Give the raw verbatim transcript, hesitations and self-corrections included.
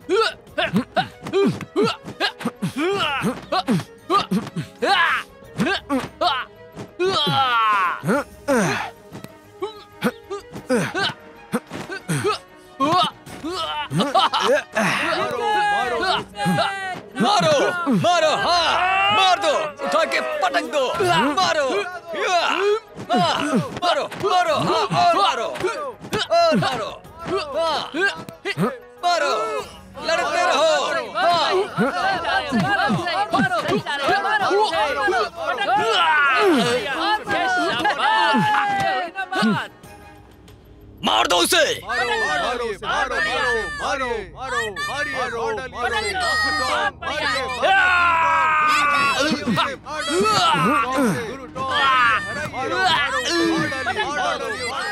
मारो मारो हाँ मार दो उठा के पटक दो मारो हाँ मारो मारो हाँ और मारो और मारो हाँ मारो लड़ते रहो हाँ मार दो उसे मारो मारो मारो मारो मारो मारो मारो